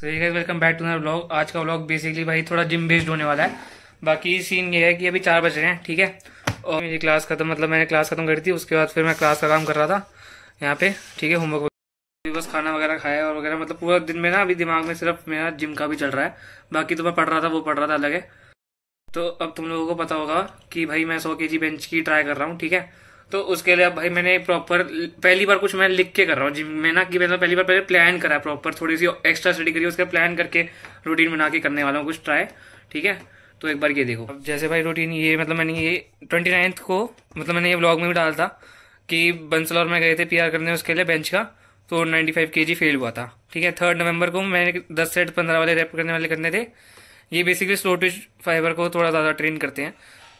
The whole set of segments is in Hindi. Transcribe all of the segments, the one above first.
सो ये guys welcome back to another vlog. आज का व्लॉग बेसिकली भाई थोड़ा जिम बेस्ड होने वाला है। बाकी सीन ये है कि अभी 4 बज रहे हैं, ठीक है। और मेरी क्लास खत्म, मतलब मैंने क्लास खत्म करी थी, उसके बाद फिर मैं क्लास का काम कर रहा था यहाँ पे, ठीक है। होमवर्क बस खाना वगैरह खाया और वगैरह, मतलब पूरा दिन में ना अभी दिमाग में सिर्फ मेरा जिम का भी चल रहा है। बाकी तो मैं पढ़ रहा था, वो पढ़ रहा था अलग है। तो अब तुम लोगों को पता होगा कि भाई मैं 100 kg बेंच की ट्राई कर रहा हूँ, ठीक है। तो उसके लिए अब भाई मैंने प्रॉपर पहली बार कुछ मैं लिख के कर रहा हूँ जिम में ना, कि मतलब पहली बार पहले प्लान करा है प्रॉपर, थोड़ी सी एक्स्ट्रा स्टडी करी, उसका प्लान करके रूटीन बना के करने वाला हूँ कुछ ट्राई, ठीक है। तो एक बार ये देखो, अब जैसे भाई रूटीन ये, मतलब मैंने ये 29 को, मतलब मैंने ये व्लॉग में भी डाला था कि बंसल और मैं गए थे PR करने उसके लिए बेंच का, तो 95 kg फेल हुआ था, ठीक है। 3 नवंबर को मैंने 10 सेट 15 वाले रैप करने वाले करने थे। ये बेसिकली स्लो ट्विच फाइबर को थोड़ा ज़्यादा ट्रेन करते हैं।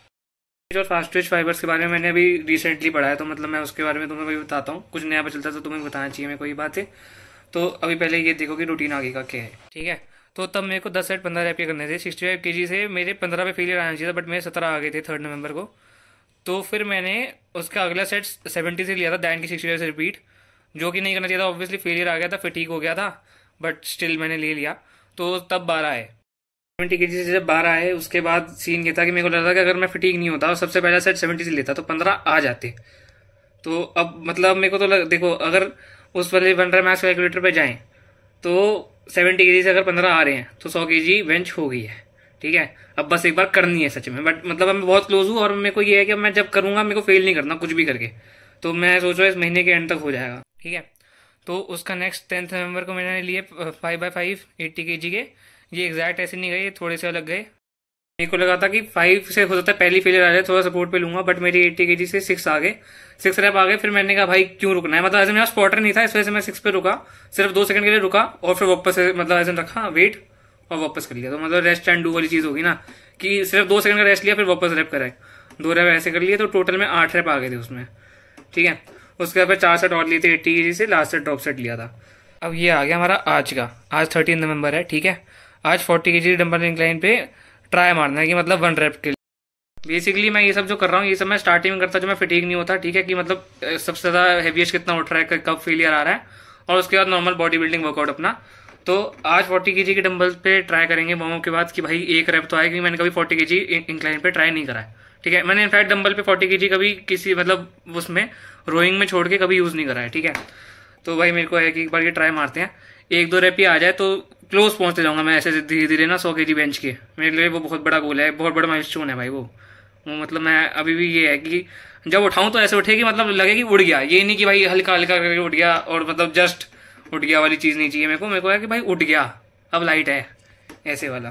और फास्ट ट्विच फाइबर्स के बारे में मैंने अभी रिसेंटली पढ़ा है, तो मतलब मैं उसके बारे में तुम्हें भी बताता हूँ। कुछ नया पता चलता है तो तुम्हें बताना चाहिए मेरे को ये बात है। तो अभी पहले ये देखो कि रूटीन आगे का क्या है, ठीक है। तो तब मेरे को 10 सेट 15 रैप करने थे। 65 kg से मेरे 15 पे फेलियर आना चाहिए था, बट मेरे 17 आ गए थे 3 नवंबर को। तो फिर मैंने उसका अगला सेट 70 से लिया था, दैन की 65 से रिपीट, जो कि नहीं करना चाहिए था। ऑब्वियसली फेलियर आ गया था, फिर ठीक हो गया था, बट स्टिल मैंने ले लिया। तो तब 12 है 70 kg से जब 12 आए, उसके बाद सीन ये था कि मेरे को लगा था कि अगर मैं फिटिंग नहीं होता और सबसे पहला सेट 70 से लेता तो 15 आ जाते। तो अब मतलब मेरे को तो देखो, अगर उस वाले 15 मैक्स कैलकुलेटर पे जाएं तो 70 kg से अगर 15 आ रहे हैं तो 100 kg बेंच हो गई है, ठीक है। अब बस एक बार करनी है सच में, बट मतलब मैं बहुत क्लोज हूँ और मेरे को ये है कि मैं जब करूंगा मेरे को फेल नहीं करना कुछ भी करके। तो मैं सोच रहा हूँ इस महीने के एंड तक हो जाएगा, ठीक है। तो उसका नेक्स्ट 10 नवंबर को मैंने लिए 5x5 80 kg के। ये एग्जैक्ट ऐसे नहीं गए, थोड़े से अलग गए। मेरे को लगा था कि 5 से हो सकता है पहली फेलियर आ जाए, थोड़ा सपोर्ट पे लूंगा, बट मेरी 80 kg से 6 आ गए, 6 रैप आ गए। फिर मैंने कहा भाई क्यों रुकना है, मतलब ऐसे मेरा स्पॉटर नहीं था, इस वजह से मैं 6 पे रुका, सिर्फ 2 सेकंड के लिए रुका और फिर वापस मतलब ऐसे रखा वेट और वापस कर लिया। तो मतलब रेस्ट एंड डू वाली चीज होगी ना, कि सिर्फ 2 सेकंड का रेस्ट लिया फिर वापस रैप कराए, 2 रैप ऐसे कर लिए। तो टोटल में 8 रैप आ गए थे उसमें, ठीक है। उसके बाद 4 सेट और लिए थे 80 kg से, लास्ट सेट ड्रॉप सेट लिया था। अब ये आ गया हमारा आज का, आज 13 नवंबर है, ठीक है। आज 40 kg डंबल इंक्लाइन पे ट्राई मारना है, कि मतलब 1 रैप के लिए। बेसिकली मैं ये सब जो कर रहा हूँ ये सब मैं स्टार्टिंग में करता जो मैं फिटिंग नहीं होता, ठीक है, कि मतलब सबसे ज्यादा हैवीएस्ट कितना उठ रहा है, कब फेलियर आ रहा है, और उसके बाद नॉर्मल बॉडी बिल्डिंग वर्कआउट अपना। तो आज 40 kg के डंबल पे ट्राई करेंगे वार्म अप के बाद, कि भाई 1 रैप तो आएगी। मैंने कभी 40 kg इंक्लाइन पे ट्राई नहीं करा है, ठीक है। मैंने इनफैक्ट डंबल पे 40 kg कभी किसी मतलब उसमें रोइंग में छोड़ के कभी यूज नहीं करा है, ठीक है। तो भाई मेरे को है कि एक बार ये ट्राई मारते हैं, 1-2 रैप ही आ जाए तो क्लोज पहुंचते जाऊंगा मैं ऐसे धीरे धीरे ना 100 kg बेंच के। मेरे लिए वो बहुत बड़ा गोल है, बहुत बड़ा माइलस्टोन है भाई वो मतलब मैं अभी भी ये है कि जब उठाऊं तो ऐसे उठे कि मतलब लगे कि उड़ गया, ये नहीं कि भाई हल्का हल्का करके उठ गया और मतलब जस्ट उठ गया वाली चीज नहीं चाहिए मेरे को है कि भाई उठ गया अब लाइट है ऐसे वाला।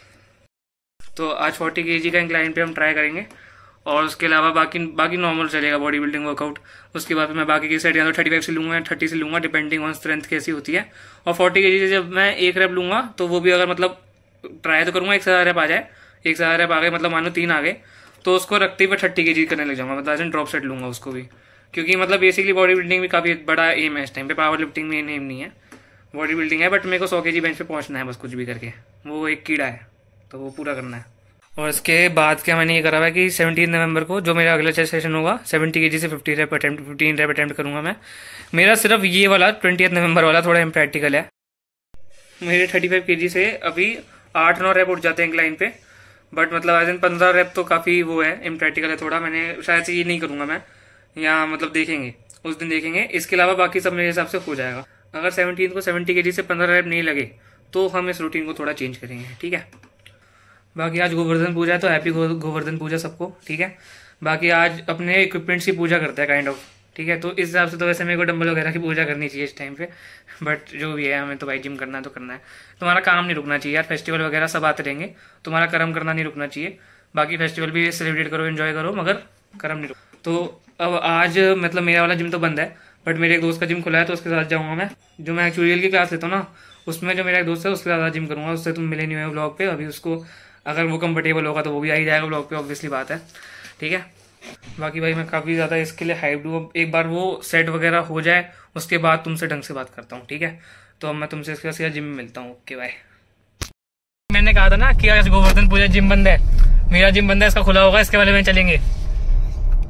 तो आज 40 kg का इंक्लाइन पे हम ट्राई करेंगे, और उसके अलावा बाकी नॉर्मल चलेगा बॉडी बिल्डिंग वर्कआउट। उसके बाद मैं बाकी की सेट या तो 35 से लूंगा या 30 से लूंगा, डिपेंडिंग ऑन स्ट्रेंथ कैसी होती है। और 40 kg से जब मैं 1 रैप लूंगा तो वो भी अगर मतलब ट्राई तो करूंगा 1000 रैप आ जाए, 1000 रैप आ गए मतलब मानो 3 आ गए, तो उसको रखते हुए 30 kg करने लग जाऊंगा, मतलब ड्रॉप सेट लूंगा उसको भी। क्योंकि मतलब बेसिकली बॉडी बिल्डिंग भी काफी बड़ा एम है इस टाइम पे, पावर लिफ्टिंग में एम नहीं है, बॉडी बिल्डिंग है। बट मेरे को 100 kg बेंच पे पहुंचना है बस, कुछ भी करके, वो एक कीड़ा है तो वो पूरा करना है। और इसके बाद क्या मैंने ये करा हुआ है कि 17 नवंबर को जो मेरा अगला चेस्ट सेशन होगा 70 kg से 15 रैप अटेम्प्ट करूंगा मैं। मेरा सिर्फ ये वाला 20 नवंबर वाला थोड़ा इम्प्रैक्टिकल है। मेरे 35 kg से अभी 8-9 रैप उठ जाते हैं इंक्लाइन पे, बट मतलब आज दिन 15 रैप तो काफी वो है, इम्प्रैक्टिकल है थोड़ा। मैंने शायद से ये नहीं करूंगा मैं, या मतलब देखेंगे उस दिन देखेंगे। इसके अलावा बाकी सब मेरे हिसाब से हो जाएगा। अगर 17 को 70 kg से 15 रैप नहीं लगे तो हम इस रूटीन को थोड़ा चेंज करेंगे, ठीक है। बाकी आज गोवर्धन पूजा है तो हैप्पी गोवर्धन पूजा सबको, ठीक है। बाकी आज अपने इक्विपमेंट्स की पूजा करते हैं काइंड ऑफ, ठीक है। तो इस हिसाब से तो वैसे मेरे को डंबल वगैरह की पूजा करनी चाहिए इस टाइम पे, बट जो भी है हमें तो भाई जिम करना है तो करना है। तुम्हारा काम नहीं रुकना चाहिए यार, फेस्टिवल वगैरह सब आते रहेंगे, तुम्हारा कर्म करना नहीं रुकना चाहिए। बाकी फेस्टिवल भी सेलिब्रेट करो, एंजॉय करो, मगर कर्म नहीं रुक। तो अब आज मतलब मेरा वाला जिम तो बंद है, बट मेरे एक दोस्त का जिम खुला है तो उसके साथ जाऊंगा मैं। जो मैं एक्चुअली की क्लास लेता हूँ ना, उसमें जो मेरा एक दोस्त है उसके साथ जिम करूंगा। उससे तुम मिले नहीं हुए ब्लॉग पे अभी, उसको अगर वो कंफर्टेबल होगा तो वो भी आ ही जाएगा ब्लॉग पे, ऑब्वियसली बात है, ठीक है। बाकी भाई मैं काफ़ी ज़्यादा इसके लिए हाइप्ड हूँ। एक बार वो सेट वगैरह हो जाए उसके बाद तुमसे ढंग से बात करता हूँ, ठीक है। तो अब मैं तुमसे इसके बाद जिम में मिलता हूँ, ओके बाय। मैंने कहा था ना कि आज गोवर्धन पूजा जिम बंद है, मेरा जिम बंद है, इसका खुला होगा, इसके बारे में चलेंगे।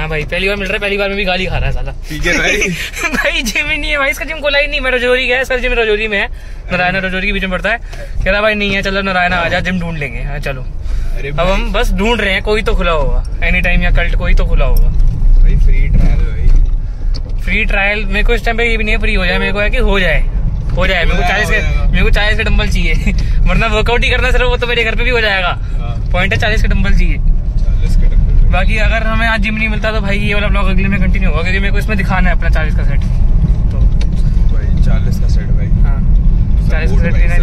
हाँ भाई पहली बार मिल रहा है, पहली बार में भी गाली खा रहा है साला। ठीक है भाई। भाई जिम ही नहीं है भाई, इसका जिम खोला ही नहीं। मैं रजौरी गया, सर जिम रजौरी में है, नारायण रजौरी के बीच में पड़ता है। कह रहा भाई नहीं है, चलो नारायण आ जा, जिम ढूंढ लेंगे। हाँ चलो, अब हम बस ढूंढ रहे हैं, कोई तो खुला होगा एनी टाइम, या कल्ट कोई तो खुला होगा भाई। फ्री ट्रायल भाई, फ्री ट्रायल मेरे को इस टाइम पे ये भी नहीं है फ्री हो जाए, मेरे को है कि हो जाए मेरे को 40 के डंबल चाहिए। वरना वर्कआउट ही करना सिर्फ, वो तो मेरे घर पे भी हो जाएगा। पॉइंट है 40 के डंबल चाहिए। 40 के डंबल। बाकी अगर हमें आज जिम नहीं मिलता तो भाई ये वाला ब्लॉग अगले में कंटिन्यू होगा, क्योंकि मेरे को इसमें दिखाना है अपना 40 का सेट। तो भाई 40 का सेट भाई, हाँ 40 का सेट लेना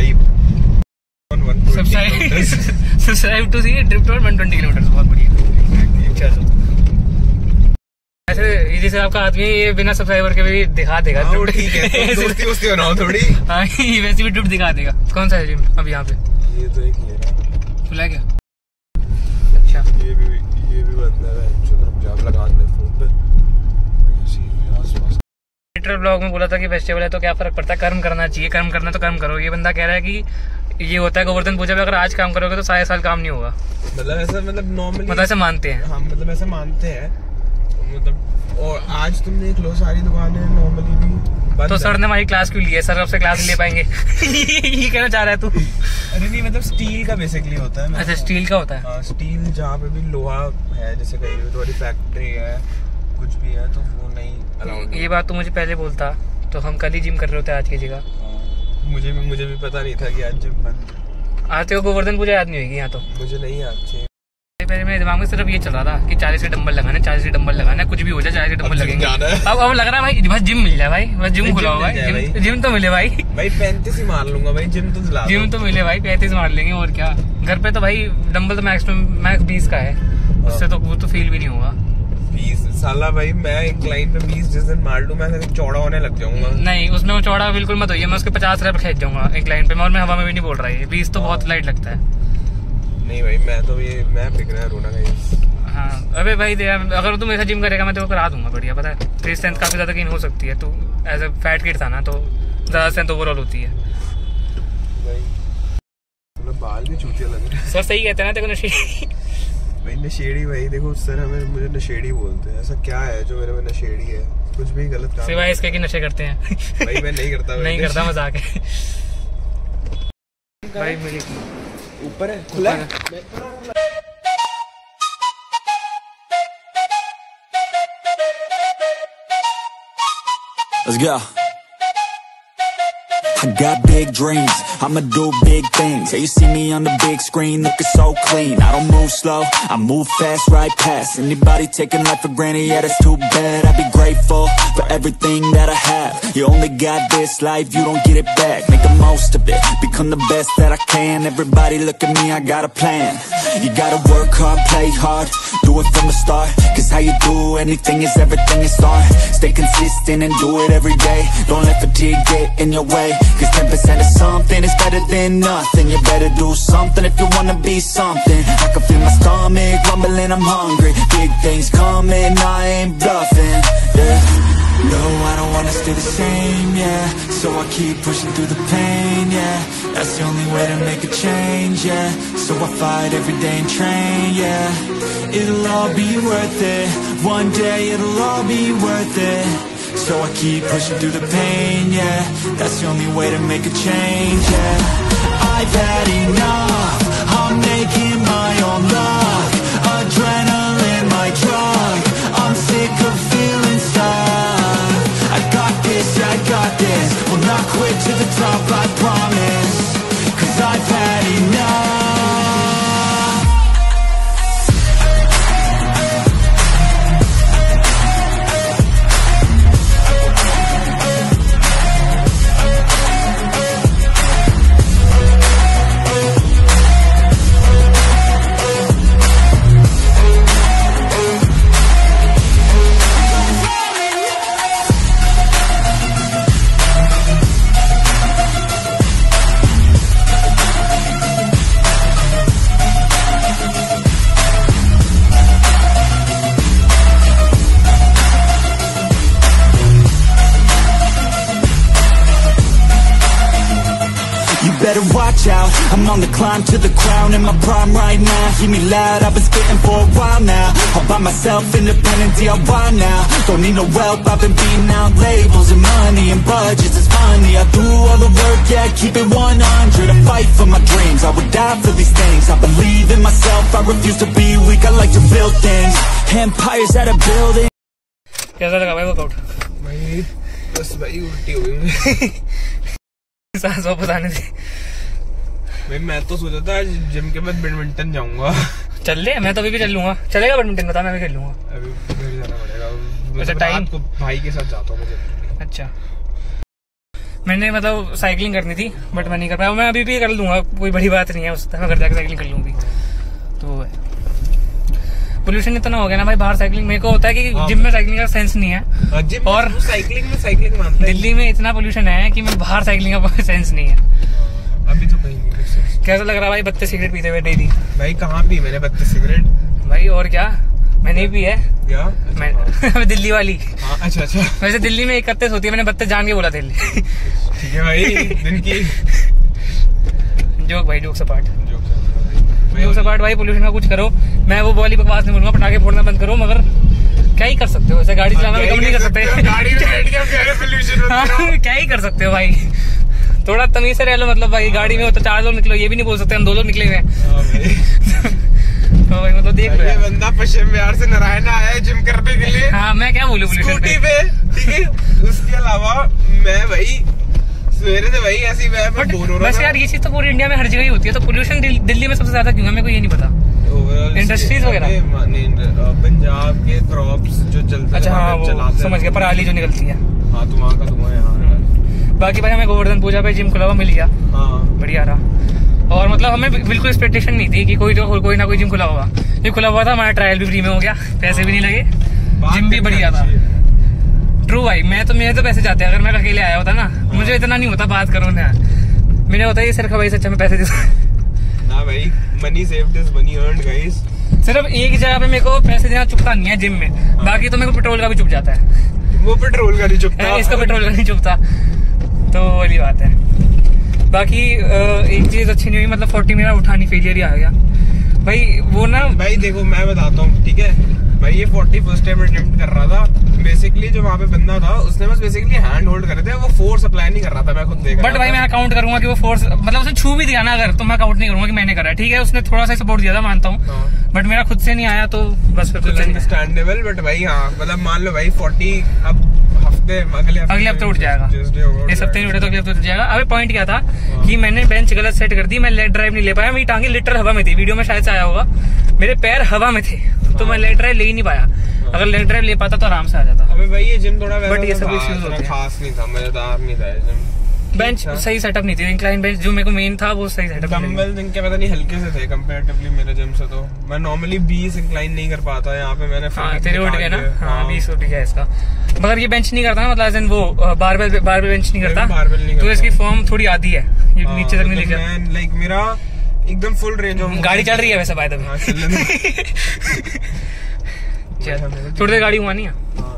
सब्सक्राइब टू सी ड्रिफ्ट और 120 किलोमीटर। बहुत बढ़िया। चलो ऐसे जैसे आपका आदमी ये बिना सब्सक्राइबर के भी दिखा देगा। ठीक है, दोस्ती बनाओ थोड़ी। हाँ वैसे भी ड्रिफ्ट दिखा देगा। कौन सा है जिम अब यहाँ पे? ये तो एक ही है, खुला है क्या? अच्छा ये भी बंद है। चलो जाम लगा दे फोन पे। आसपास ब्लॉग में बोला था कि फेस्टिवल है तो क्या फर्क पड़ता है, कर्म करना चाहिए, कर्म करना तो कर्म करो। ये बंदा कह रहा है कि ये होता है गोवर्धन पूजा में, अगर आज काम करोगे तो सारे साल काम नहीं होगा। मतलब ऐसा, मतलब नॉर्मली मतलब ऐसे मानते हैं। हाँ मतलब ऐसा मानते हैं मतलब। और आज तुम देख लो सारी दुकानें नॉर्मली भी बंद। तो सर ने हमारी क्लास क्यों ली है? सर अब से क्लास ले पाएंगे? ये कहना चाह रहा है तू? अरे नहीं, मतलब स्टील का बेसिकली होता है। अच्छा स्टील का होता है। हाँ स्टील, जहाँ पे भी लोहा है, जैसे कहीं भी तुम्हारी फैक्ट्री है कुछ भी है तो वो नहीं अलाउड। ये बात तो मुझे पहले बोलता तो हम कल ही जिम कर रहे होते आज की जगह। मुझे भी पता नहीं था कि आज जिम बंद। आते हो गोवर्धन पूजा याद नहीं होगी यहाँ तो? मुझे नहीं याद थी। पहले मेरे दिमाग में सिर्फ ये चल रहा था कि 40 के डंबल लगाने, 40 के डंबल लगाना, कुछ भी हो जाए 40 के डंबल लगेंगे। अब लग रहा है भाई बस जिम मिल जाए भाई, बस जिम खुला हो भाई, जिम तो मिले भाई। भाई 35 ही मार लूंगा भाई, जिम तो मिले भाई, 35 मार लेंगे और क्या। घर पे तो भाई डंबल तो मैक्स 20 का है, उससे तो वो तो फील भी नहीं होगा। 20 साला भाई, मैं एक लाइन पे 20 जिस दिन मार लूं मैं चौड़ा होने लग जाऊंगा। नहीं उसमें वो चौड़ा बिल्कुल मत होइए, मैं उसके 50 रेप खींच जाऊंगा एक लाइन पे। और मैं हवा में भी नहीं बोल रहा है, 20 तो बहुत लाइट लगता है। नहीं भाई मैं बिगनर हूं ना गाइस। हाँ अबे भाई अगर तू मेरे साथ जिम करेगा मैं तेरे को करा दूंगा बढ़िया। पता है तेरी स्ट्रेंथ काफी ज्यादा गेन हो सकती है। तू एज ए फैट किड था ना, तो ज्यादा स्ट्रेंथ ओवरऑल होती है भाई। मतलब बाल भी चूतिया लग रहे हैं। सर सही कहते हैं ना तेरे को नशेड़ी? भाई नशेड़ी भाई, देखो सर मुझे नशेड़ी बोलते हैं। ऐसा क्या है जो मेरे में नशेड़ी है? कुछ भी गलत काम सिवाय इसके कि नशे करते हैं। भाई मैं नहीं करता। नहीं करता, मजाक है भाई। मुझे ऊपर है, खुला है। Let's go. I got big dreams, I'ma do big things. Yeah, you see me on the big screen looking so clean. I don't move slow, I move fast, right past anybody taking life for granted, yeah that's too bad. I'd be grateful for everything that I have. You only got this life, you don't get it back. Make the most of it, become the best that I can. Everybody look at me, I got a plan. You gotta work hard, play hard, do it from the start. Cause how you do anything is everything is art. Stay consistent and do it every day. Don't let fatigue get in your way. Cause 10% of something is better than nothing. You better do something if you wanna be something. I can feel my stomach rumbling, I'm hungry. Big things coming, I ain't bluffing, yeah. No, I don't wanna stay the same, yeah. So I keep pushing through the pain, yeah. That's the only way to make a change, yeah. So I fight every day and train, yeah. It'll all be worth it. One day it'll all be worth it. So I keep pushing through the pain, yeah. That's the only way to make a change, yeah. I've had enough, I'm making my own luck. Adrenaline, my drug, I'm sick of feeling stuck. I got this, yeah, I got this. Will not quit to the top, I promise. Cause I've had enough. You better watch out, I'm on the climb to the crown, in my prime right now. Hear me loud, I've been spitting for a while now. All by myself, independent DIY now. Don't need no help, I've been beating out labels and money and budgets, it's funny. I do all the work, yeah, keep it 100. I fight for my dreams, I would die for these things. I believe in myself, I refuse to be weak. I like to build things, empires that are building. कैसा लगा भाई वर्कआउट? भाई बस भाई उल्टी हो गई सांस वापस आने से। भाई मैं तो सोचा था आज जिम के बाद बैडमिंटन जाऊंगा। चल ले, मैं तो अभी भी चल लूंगा। चलेगा बैडमिंटन? बता, मैं भी खेल लूंगा। अभी घर जाना पड़ेगा। अच्छा, टाइम को भाई के साथ जाता हूँ मुझे। अच्छा, मैंने मतलब साइकिलिंग करनी थी बट मैं नहीं कर पाया। मैं अभी भी कर लूंगा, कोई बड़ी बात नहीं है, उस मैं घर जाकर साइकिलिंग कर लूंगी। तो पोल्यूशन इतना हो गया ना भाई बाहर साइकिलिंग। मेरे को होता है कि जिम में साइकिलिंग का सेंस नहीं है, जिम और साइकिलिंग मानता है। दिल्ली में इतना पोल्यूशन है कि मैं बाहर साइकिलिंग का सेंस नहीं है। अभी तो कहीं नहीं। कैसा लग रहा है भाई 32 सिगरेट पीते हुए डेली? भाई कहाँ पी मैंने 32 सिगरेट भाई, और क्या, मैंने भी पी है क्या? मैं दिल्ली वाली। अच्छा अच्छा, वैसे दिल्ली में 31 होती है, मैंने 32 जान के बोला दिल्ली। ठीक है भाई, दिन की जोक भाई, जोक सपाट भाई। पोल्यूशन का कुछ करो। मैं वो वाली बकवास नहीं बोलूंगा, पटाखे फोड़ना बंद करो, मगर क्या ही कर सकते हो? ऐसे गाड़ी चलाना भी कम नहीं कर सकते। गाड़ी में बैठ के पोल्यूशन क्या ही कर सकते हो भाई, थोड़ा तमीज से रह लो। मतलब भाई गाड़ी में हो तो 4 लोग निकलो, ये भी नहीं बोल सकते हम 2 लोग निकले हुए हैं। तो भाई मतलब देख लो, ये बंदा पश्चिम बिहार से नारायण आया है जिम करने के लिए। हाँ, मैं क्या बोलूं पोल्यूशन स्कूटी पे, ठीक है। उसके अलावा मैं भाई सवेरे से भाई ऐसी मैं बोर हो रहा हूँ। बस यार ये चीज तो पूरी इंडिया में हर जगह ही होती है। तो पोल्यूशन दिल्ली में सबसे ज्यादा क्यों है, मेरे को ये नहीं पता। इंडस्ट्रीज वगैरह, पंजाब के क्रॉप्स जो चलते, अच्छा हाँ, वो समझ गया, पराली जो निकलती है। हाँ, धुआं का धुआं है। बाकी भाई हमें गोवर्धन पूजा पे जिम खुला हुआ मिल गया, हाँ बढ़िया रहा। और मतलब हमें बिल्कुल एक्सपेक्टेशन नहीं थी कि कोई ना कोई जिम खुला होगा। ये खुला हुआ था, हमारा ट्रायल भी फ्री में हो गया, पैसे भी नहीं लगे, जिम भी बढ़िया था। ट्रू भाई, मेरे तो पैसे जाते हैं। अगर मैं अकेले आया होता ना, मुझे इतना नहीं होता बात करो ना, मैंने होता ये सिर्फ भाई सच्चा में पैसे दे ना भाई, money saved is money earned guys. सिर्फ एक जगह पे मेरे को पैसे देना चुकता नहीं है जिम में, बाकी तो मेरे को पेट्रोल का भी चुक जाता है। वो पेट्रोल का नहीं चुकता, इसका पेट्रोल का नहीं चुकता, तो वाली बात है। बाकी एक चीज अच्छी नहीं हुई, मतलब 40 मेरा उठानी फेलियर ही आ गया भाई। वो ना भाई देखो मैं बताता हूँ, ठीक है भाई, ये 40 फर्स्ट टाइम अटेम्प्ट कर रहा था। बेसिकली जो वहाँ पे बंदा था उसने बस बेसिकली हैंड होल्ड कर रहे थे, वो फोर्स अप्लाई नहीं कर रहा था, मैं खुद देख रहा था। बट भाई मैं काउंट करूंगा कि वो फोर्स, मतलब उसने छू भी दिया ना अगर, तो मैं काउंट नहीं करूंगा कि मैंने करा। ठीक है, उसने थोड़ा सा सपोर्ट दिया था, मानता हूँ, बट मेरा खुद से नहीं आया, तो बस फिर अंडरस्टैंडेबल। बट भाई हाँ, मतलब मान लो भाई 40 अब अगले हफ्ते उठ जाएगा। इस हफ्ते नहीं उठे तो अगले हफ्ते उठ जाएगा। अबे पॉइंट क्या था कि मैंने बेंच गलत सेट कर दी, मैं लेग ड्राइव नहीं ले पाया। मेरी टांगे लिटर हवा में थी, वीडियो में शायद से आया होगा, मेरे पैर हवा में थे, तो मैं लेग ड्राइव ले ही नहीं पाया। अगर लेग ड्राइव ले पाता तो आराम से आ जाता। अबे भाई ये जिम थोड़ा बट ये सब इश्यूज होते हैं, खास नहीं था, मजेदार नहीं था जिम। बेंच सही सेटअप नहीं थी, इंक्लाइन बेंच जो मेरे को मेन था वो सही सेटअप। डंबल इनके पता नहीं हल्के से थे कंपैरेटिवली मेरे जिम से। तो मैं नॉर्मली 20 इंक्लाइन नहीं कर पाता, यहाँ पे मैंने तेरे उठ गया ना। हाँ 20 उठ गया इसका, मगर ये बेंच नहीं करता ना, मतलब वो बारबेल बेंच नहीं करता, तो इसकी फॉर्म थोड़ी आधी है, ये नीचे तक नहीं लेकर। लाइक मेरा एकदम फुल रेंज ऑफ गाड़ी चल रही है वैसे बाय द वे। थोड़ी देर गाड़ी घुमानी है।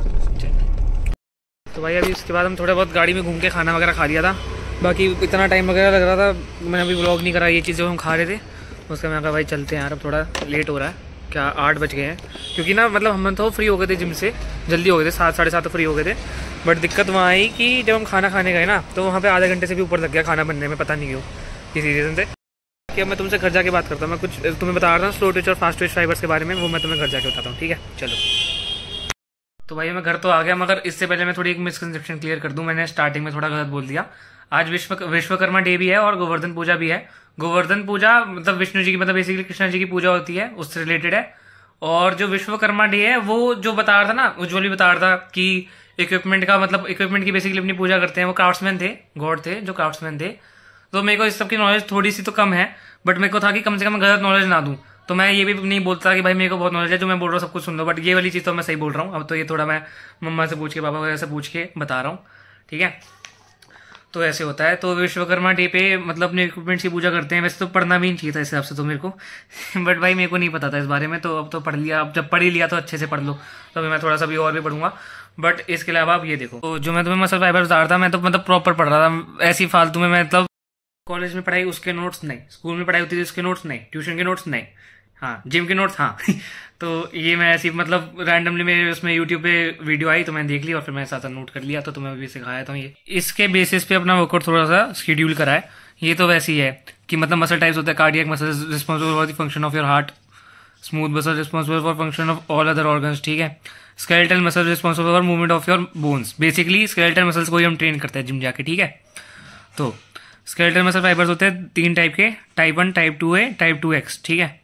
तो भाई अभी उसके बाद हम थोड़ा बहुत गाड़ी में घूम के खाना वगैरह खा लिया था। बाकी इतना टाइम वगैरह लग रहा था, मैंने अभी व्लॉग नहीं करा ये चीज़ जो हम खा रहे थे उसका। मैं कहा भाई चलते हैं यार, अब थोड़ा लेट हो रहा है, क्या 8 बज गए हैं, क्योंकि ना मतलब हम तो फ्री हो गए थे जिम से, जल्दी हो गए थे, 7 साढ़े 7 फ्री हो गए थे। बट दिक्कत वहाँ आई कि जब हम खाना खाने गए ना, तो वहाँ पे आधे घंटे से भी ऊपर लग गया खाना बनने में, पता नहीं क्यों, किसी रीज़न से। कि अब मैं तुमसे घर जाके बात करता हूँ, मैं कुछ तुम्हें बता रहा हूँ स्लो ट्विच और फास्ट ट्विच फाइबर्स के बारे में, वो मैं तुम्हें घर जाके बताता हूँ, ठीक है। चलो तो भाई मैं घर तो आ गया, मगर इससे पहले मैं थोड़ी एक मिसकंसेप्शन क्लियर कर दूं। मैंने स्टार्टिंग में थोड़ा गलत बोल दिया। आज विश्वकर्मा डे भी है और गोवर्धन पूजा भी है। गोवर्धन पूजा मतलब विष्णु जी की, मतलब बेसिकली कृष्ण जी की पूजा होती है, उससे रिलेटेड है। और जो विश्वकर्मा डे है वो जो बता रहा था ना, उज्ज्वल भी बता रहा था कि इक्विपमेंट का, मतलब इक्विपमेंट की बेसिकली अपनी पूजा करते हैं, वो क्राफ्ट्समैन थे, गॉड थे जो क्राफ्ट्समैन थे। तो मेरे को इस सब की नॉलेज थोड़ी सी तो कम है, बट मेरे को था कि कम से कम गलत नॉलेज ना दूं। तो मैं ये भी नहीं बोलता कि भाई मेरे को बहुत नॉलेज है, जो मैं बोल रहा हूँ सब कुछ सुन लो, बट ये वाली चीज़ तो मैं सही बोल रहा हूँ। अब तो ये थोड़ा मैं मम्मा से पूछ के, पापा वगैरह से पूछ के बता रहा हूँ, ठीक है। तो ऐसे होता है। तो विश्वकर्मा डे पे मतलब अपने इक्विपमेंट्स की पूजा करते हैं। वैसे तो पढ़ना भी नहीं चाहिए था इस हिसाब से तो मेरे को बट भाई मेरे को नहीं पता था इस बारे में, तो अब तो पढ़ लिया। अब जब पढ़ ही लिया तो अच्छे से पढ़ लो। तो अभी मैं थोड़ा सा भी और भी पढ़ूंगा। बट इसके अलावा आप ये देखो, तो जो मैं तुम्हें मसल फाइबर बता रहा था, मैं तो मतलब प्रॉपर पढ़ रहा था, ऐसी फालतू में मैं मतलब कॉलेज में पढ़ाई उसके नोट्स नहीं, स्कूल में पढ़ाई होती थी उसके नोट्स नहीं, ट्यूशन के नोट्स नहीं, हाँ जिम के नोट्स हाँ तो ये मैं ऐसी मतलब रैंडमली मेरे उसमें यूट्यूब पे वीडियो आई तो मैंने देख ली और फिर मैंने साथ नोट कर लिया, तो तुम्हें भी सिखाया था ये। इसके बेसिस पे अपना वर्कआउट थोड़ा सा शेड्यूल करा है। ये तो वैसे ही है कि मतलब मसल टाइप्स होता है, cardiac muscle responsible for the function of your heart, smooth muscle responsible for function of all other organs, ठीक है। Skeletal muscle responsible for movement of your bones. Basically skeletal muscles को ही हम ट्रेन करते हैं जिम जाके, ठीक है। तो स्केलेटल मसल फाइबर्स होते हैं 3 टाइप के, type 1, type 2A, type 2X, ठीक है।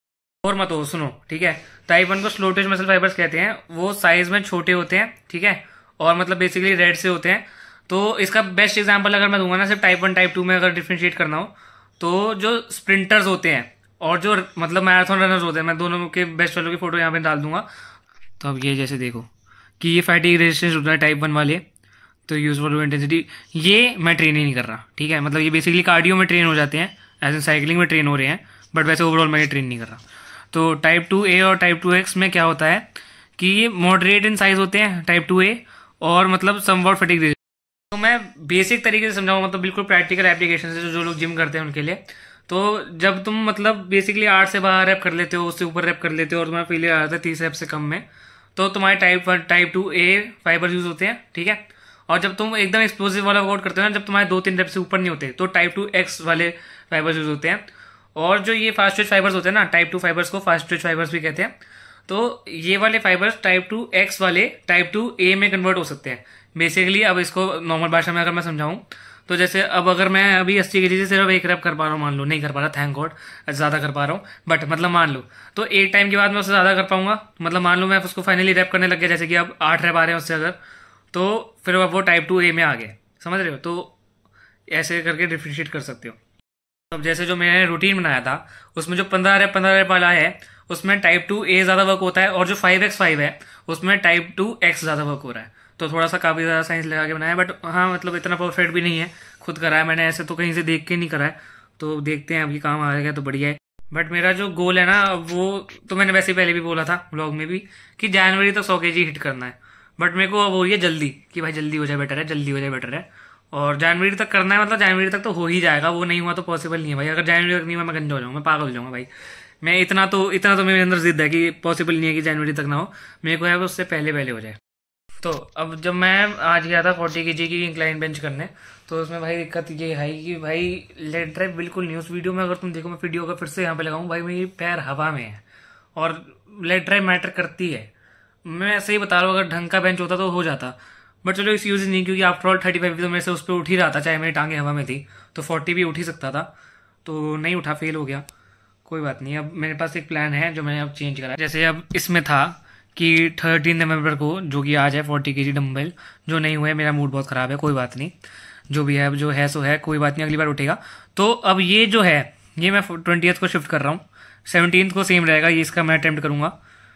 और मत हो सुनो, ठीक है। टाइप 1 को स्लो ट्विच मसल फाइबर्स कहते हैं, वो साइज में छोटे होते हैं, ठीक है, और मतलब बेसिकली रेड से होते हैं। तो इसका बेस्ट एग्जांपल अगर मैं दूंगा ना सिर्फ टाइप 1 टाइप 2 में अगर डिफरेंशिएट करना हो, तो जो स्प्रिंटर्स होते हैं और जो मतलब मैराथन रनर्स होते हैं, मैं दोनों के बेस्ट वालों की फोटो यहाँ पे डाल दूंगा। तो अब ये जैसे देखो कि ये फैटिग रेजिस्टेंस होता है टाइप 1 वाले, तो यूजफुल लो इंटेंसिटी, ये मैं ट्रेन ही नहीं कर रहा, ठीक है। मतलब ये बेसिकली कार्डियो में ट्रेन हो जाते हैं, एज इन साइकिलिंग में ट्रेन हो रहे हैं, बट वैसे ओवरऑल मैं ये ट्रेन नहीं कर रहा। तो टाइप 2A और टाइप 2X में क्या होता है कि ये मॉडरेट इन साइज होते हैं टाइप 2A, और मतलब समवॉट फैटिग रेजिस्टेंस। तो मैं बेसिक तरीके से समझाऊंगा, मतलब बिल्कुल प्रैक्टिकल एप्लीकेशन से जो लोग जिम करते हैं उनके लिए। तो जब तुम मतलब बेसिकली 8 से 12 रैप कर लेते हो, उससे ऊपर रैप कर लेते हो और तुम्हारा फेलियर आ जाता है 30 रैप से कम में, तो तुम्हारे टाइप 2A फाइबर यूज होते हैं, ठीक है। और जब तुम एकदम एक्सप्लोसिव वाला वर्कआउट करते हो ना, जब तुम्हारे 2-3 रैप से ऊपर नहीं होते, तो टाइप 2X वाले फाइबर्स यूज होते हैं। और जो ये फास्ट ट्विच फाइबर्स होते हैं ना, टाइप 2 फाइबर्स को फास्ट ट्विच फाइबर्स भी कहते हैं। तो ये वाले फाइबर्स टाइप 2X वाले टाइप 2A में कन्वर्ट हो सकते हैं बेसिकली। अब इसको नॉर्मल भाषा में अगर मैं समझाऊं, तो जैसे अब अगर मैं अभी 80 kg से सिर्फ 1 रैप कर पा रहा हूँ, मान लो नहीं कर पा रहा, थैंक गॉड ज्यादा कर पा रहा हूँ, बट मतलब मान लो, तो एक टाइम के बाद मैं उससे ज्यादा कर पाऊंगा। मतलब मान लो मैं उसको फाइनली रैप करने लग गया, जैसे कि अब 8 रैप आ रहे हैं उससे अगर, तो फिर अब वो टाइप 2A में आ गए, समझ रहे हो। तो ऐसे करके डिफरेंशिएट कर सकते हो। अब जैसे जो मैंने रूटीन बनाया था उसमें जो 15 रैप वाला है, उसमें टाइप 2A ज्यादा वर्क होता है, और जो 5x5 है उसमें टाइप 2X ज्यादा वर्क हो रहा है। तो थोड़ा सा काफी ज्यादा साइंस लगा के बनाया, बट हाँ मतलब इतना परफेक्ट भी नहीं है, खुद कराया मैंने, ऐसे तो कहीं से देख के नहीं कराया। तो देखते हैं अभी काम आ गया तो बढ़िया है। बट मेरा जो गोल है ना, वो तो मैंने वैसे पहले भी बोला था व्लॉग में भी कि जनवरी तक 100 kg हिट करना है। बट मेरे को अब हो रही है जल्दी कि भाई जल्दी हो जाए बेटर है, जल्दी हो जाए बेटर है। और जनवरी तक करना है, मतलब जनवरी तक तो हो ही जाएगा, वो नहीं हुआ तो पॉसिबल नहीं है भाई। अगर जनवरी तक नहीं हुआ मैं गंजा हो जाऊंगा, मैं पागल हो जाऊंगा भाई। मैं इतना तो मेरे अंदर जिद है कि पॉसिबल नहीं है कि जनवरी तक ना हो, मेरे को है उससे पहले हो जाए। तो अब जब मैं आज गया था 40 kg की इंक्लाइन बेंच करने, तो उसमें भाई दिक्कत ये है कि भाई लेग ड्राइव बिल्कुल नहीं। उस वीडियो में अगर तुम देखो, मैं वीडियो का फिर से यहाँ पे लगाऊं, भाई मेरी पैर हवा में है और लेग ड्राइव मैटर करती है। मैं ऐसे ही बता रहा हूँ, अगर ढंग का बेंच होता तो हो जाता, बट चलो एक्सक्यूज नहीं, क्योंकि आफ्टर ऑल 35 भी तो मेरे से उस पर उठ ही रहा था, चाहे मेरी टांगे हवा में थी, तो 40 भी उठ ही सकता था, तो नहीं उठा, फेल हो गया। कोई बात नहीं, अब मेरे पास एक प्लान है जो मैंने अब चेंज करा। जैसे अब इसमें था कि 13 नवंबर को, जो कि आज है, 40 kg डम्बल जो नहीं हुए, मेरा मूड बहुत खराब है, कोई बात नहीं, जो भी है जो है सो है, कोई बात नहीं, अगली बार उठेगा। तो अब ये जो है ये मैं 20th को शिफ्ट कर रहा हूँ, 17th को सेम रहेगा, ये इसका मैं अटेम्प्ट करूंगा।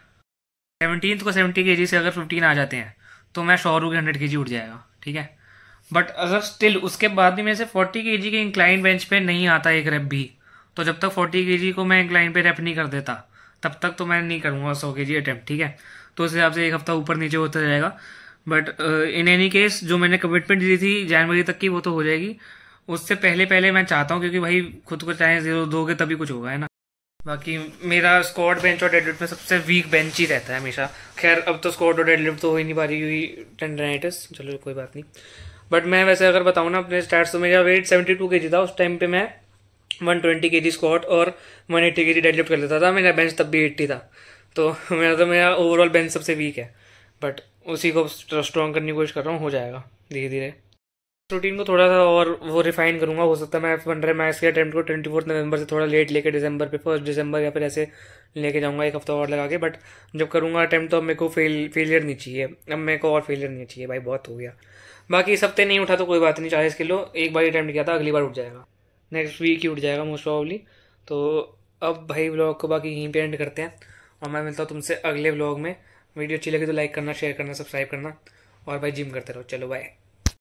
17th को 70 kg से अगर 15 आ जाते हैं तो मैं श्योर हूँ कि 100 kg उठ जाएगा, ठीक है। बट अगर स्टिल उसके बाद भी मेरे से 40 kg के इंक्लाइन बेंच पे नहीं आता एक रेप भी, तो जब तक 40 kg को मैं इंक्लाइन पे रेप नहीं कर देता तब तक तो मैं नहीं करूंगा 100 kg अटेम्प्ट, ठीक है। तो उस हिसाब से एक हफ्ता ऊपर नीचे होता जाएगा। बट इन एनी केस जो मैंने कमिटमेंट दी थी जनवरी तक की, वो तो हो जाएगी। उससे पहले मैं चाहता हूँ, क्योंकि भाई खुद को चाहे 0 दोगे तभी कुछ होगा, है ना। बाकी मेरा स्क्वाट बेंच और डेडलिफ्ट में सबसे वीक बेंच ही रहता है हमेशा। खैर अब तो स्क्वाट और डेडलिफ्ट तो हो ही नहीं पा रही हुई टेंडराइटिस, चलो कोई बात नहीं। बट मैं वैसे अगर बताऊँ ना अपने स्टार्ट, तो मेरा वेट 72 kg था उस टाइम पे। मैं 120 kg स्क्वाट और 180 kg डेडलिफ्ट कर लेता था। मेरा बेंच तब भी 80 था, तो मेरा ओवरऑल बेंच सबसे वीक है। बट उसी को स्ट्रॉन्ग करने की कोशिश कर रहा हूँ, हो जाएगा धीरे धीरे। रूटीन को थोड़ा सा और वो रिफाइन करूंगा। हो सकता है मैं 15 मैक्स के अटेम्प्ट को 24 नवंबर से थोड़ा लेट लेके दिसंबर पे 1 दिसंबर या फिर ऐसे लेके जाऊंगा, एक हफ्ता और लगा के। बट जब करूंगा अटेम्प्ट तो अब मेरे को फेलियर नहीं चाहिए, अब मेरे को और फेलियर नहीं चाहिए भाई, बहुत हो गया। बाकी इस हफ्ते नहीं उठा तो कोई बात नहीं, 40 किलो एक बार अटेम्प्ट किया था, अगली बार उठ जाएगा, नेक्स्ट वीक ही उठ जाएगा मोस्ट प्रॉब्ली। तो अब भाई व्लॉग को बाकी यहीं पे एंड करते हैं, और मैं मिलता हूँ तुमसे अगले व्लॉग में। वीडियो अच्छी लगी तो लाइक करना, शेयर करना, सब्सक्राइब करना, और भाई जिम करते रहो। चलो बाय।